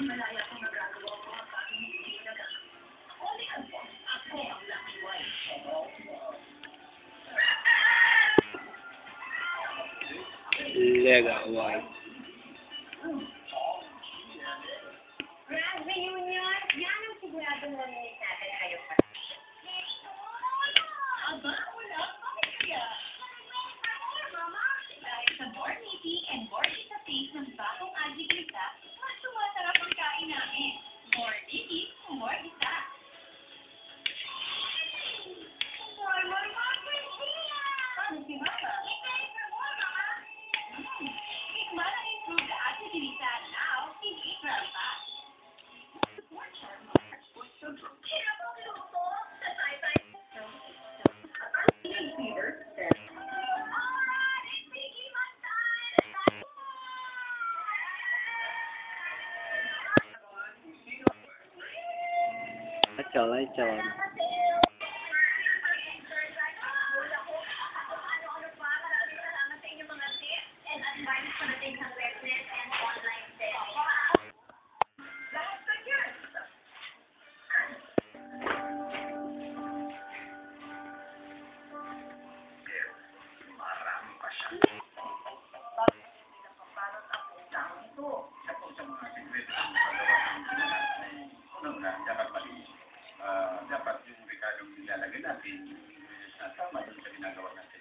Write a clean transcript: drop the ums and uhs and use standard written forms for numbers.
Lega White. Grand reunion, yan ang siguradong mamimiss natin kayo pa. Aba, wala. Bakit kaya? Mama, dahil sa more meaty and more sa taste ng bagong Algi Isa, mas sumasarap ang kain namin. More meaty, more isa. More, Paano si Mama? Tikman ang improved Algi Isa now in 8 gram pack. Acol. Dapat yung rekadong nilalagay natin, tama doon sa ginagawa natin.